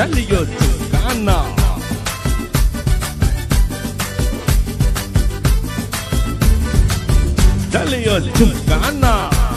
Jalliyo Chumkana. Jalliyo Chumkana.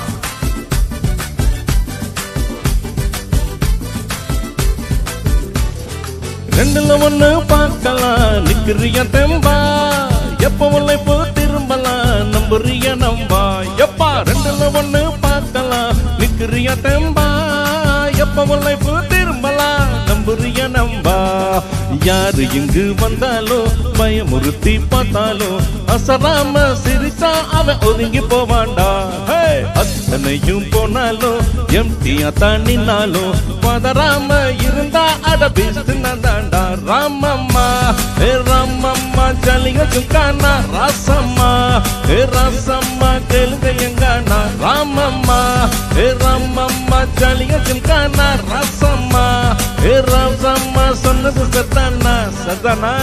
ரெண்டுல ஒண்ணு பார்க்கலாம் நிக்கிறிய தெம்பா எப்ப உள்ள போ திரும்பலாம் நம்புறிய நம்பா எப்பா ரெண்டுல ஒண்ணு பார்க்கலாம் நிக்கிறிய தெம்பா எப்ப உள்ள போ திரும்பலாம் நம்புறிய நம்பா யாரு இங்கு வந்தாலும் பயமுறுத்தி பார்த்தாலும் அசராம சிரிச்சா அவன் ஒதுங்கி போவாண்டா அத்தனையும் போனாலும் எம்டியா தாண்டினாலும் பதறாம இருந்தா அட பேசுனதாண்டா ராமம்மா ஏ ராமம்மா ஜலிய சும்கானா ராசம்மா ஏ ராசம்மா கேளுங்க எங்கானா ராமம்மா ஏ ராமம்மா ஜலிய சும்கானா ராசம்மா ஏ ராசம்மா சொன்னது சத்தானா சதானா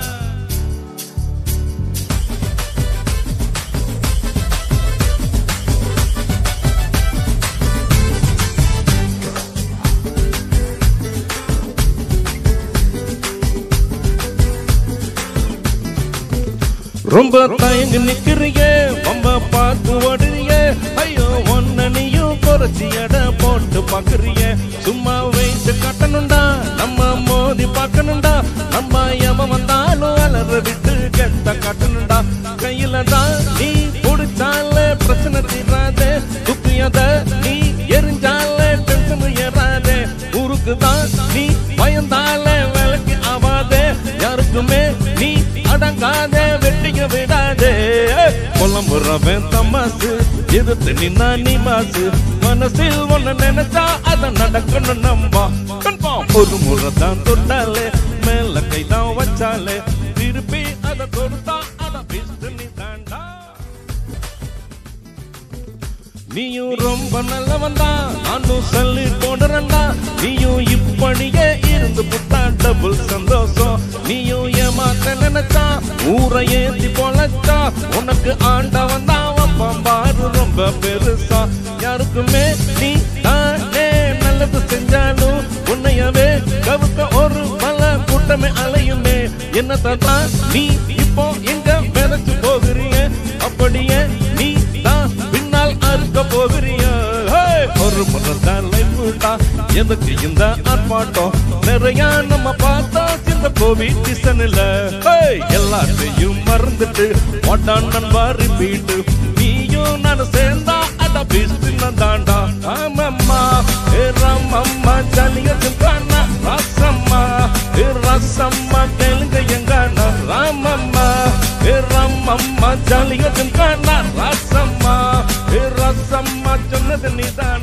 ரொம்ப தயங்கி நிக்கிறியே ரொம்ப பார்த்து ஓடுறியே ஐயோ ஒன்ன நீயும் குறைச்சி எடை போட்டு பாக்குறிய சும்மா வெயிட்டு கட்டணும்டா நம்ம மோதி பார்க்கணும்டா நம்ம எம வந்தாலும் அலற விட்டு கெட்ட காட்டணும்டா கையில தான் நீ பிடிச்சால பிரச்சனை தீராதே துப்பியத நீ எரிஞ்சால டென்ஷன் ஏறாதே ஊருக்கு தான் நீ பயந்தால வேலைக்கு ஆவாதே யாருக்குமே நீ அடங்காதே வெட்டிங்க விடாதே புலம்புறவன் தமாசு எதிர்த்து நின்னா நீ மாசு மனசில் ஒண்ணு நினைச்சா அத நடக்கணும் நம்பா கன்ஃபார்ம் ஒரு முறை தான் தொட்டாலே மேல கைதான் வச்சாலே திருப்பி அத கொடுத்தா அத பிஸ்து நீ தாண்டா நீயும் ரொம்ப நல்லவன்டா நானும் சொல்லி போடுறேன்டா நீயும் இப்படியே இருந்து புட்டா டபுள் சந்தோஷம் நீயும் ஏமாத்த நினைச்சா ஊரை ஏத்தி பொழைச்சா உனக்கு ஆண்டவன் தான் பாரு ரொம்ப பெருசா யாருக்குமே நீ தானே நல்லது செஞ்சாலும் உன்னையவே கவுக்க ஒரு பல கூட்டமே அலையுமே என்னத்தான் நீ இப்போ எங்க விதைச்சு போகிறிய அப்படியே நீ தான் பின்னால் அறுக்க போகிறிய ஒரு முறைதான் லைஃப்டா எதுக்கு இந்த ஆர்ப்பாட்டம் நிறைய நம்ம பார்த்தா சின்ன கோவிட் சீசன்ல எல்லாத்தையும் மறந்துட்டு ஓட்டான் நண்பா ரிப்பீட்டு நீயும் நான் சேர்ந்தா அட பேசுன தாண்டா ஆமம்மா ஏ ராமம்மா ஜலிய சும்கானா ராசம்மா ஏ ராசம்மா கேளுங்க எங்கானா ராமம்மா ஏ ராமம்மா ஜலிய சும்கானா ராசம்மா ஏ ராசம்மா சொன்னது நீதான்